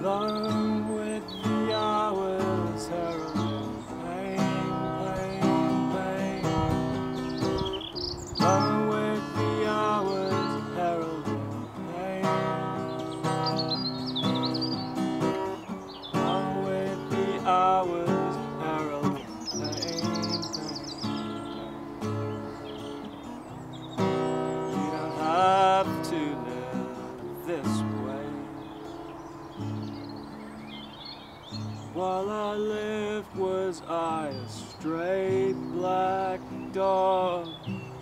alone with the hours, heralding pain, pain, pain. Alone with the hours, heralding pain. Alone with the hours, heralding pain, pain. You don't have to live this way. While I lived, was I a stray black dog?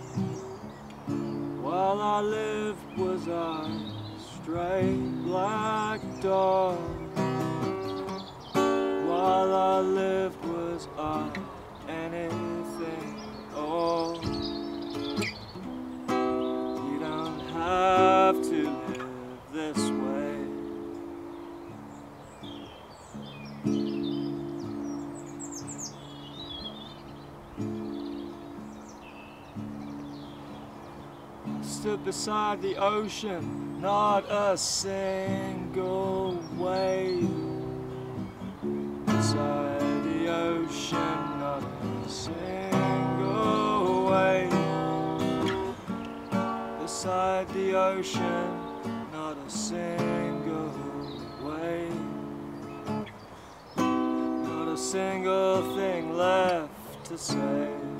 While I lived, was I a stray black dog? While I lived, was I anything at all? You don't have to live this way. Stood beside the ocean, not a single wave. Beside the ocean, not a single wave. Beside the ocean, not a single wave. Not a single thing left to say.